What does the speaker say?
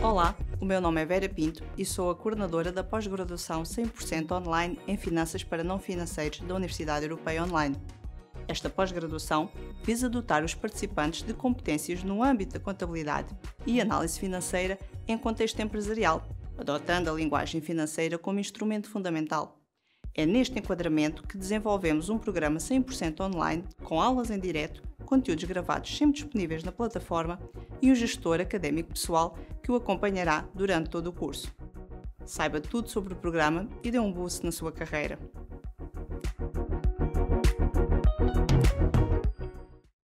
Olá, o meu nome é Vera Pinto e sou a coordenadora da pós-graduação 100% online em Finanças para Não Financeiros da Universidade Europeia Online. Esta pós-graduação visa dotar os participantes de competências no âmbito da contabilidade e análise financeira em contexto empresarial, adotando a linguagem financeira como instrumento fundamental. É neste enquadramento que desenvolvemos um programa 100% online, com aulas em direto, conteúdos gravados sempre disponíveis na plataforma e um gestor académico pessoal que o acompanhará durante todo o curso. Saiba tudo sobre o programa e dê um boost na sua carreira.